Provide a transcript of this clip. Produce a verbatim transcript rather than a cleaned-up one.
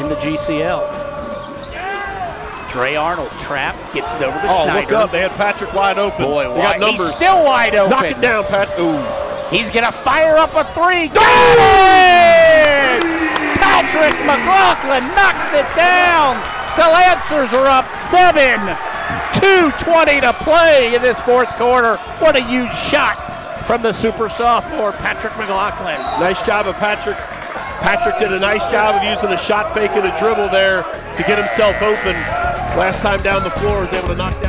in the G C L. Dre Arnold trap, gets it over to oh, Schneider. Look up, they had Patrick wide open. Boy, they got numbers. He's still wide open. Knock it down, Pat. Ooh. He's gonna fire up a three. Got it! Patrick McLaughlin knocks it down. The Lancers are up seven. two twenty to play in this fourth quarter. What a huge shot from the super sophomore, Patrick McLaughlin. Nice job of Patrick. Patrick did a nice job of using a shot fake and a dribble there to get himself open. Last time down the floor, was able to knock down.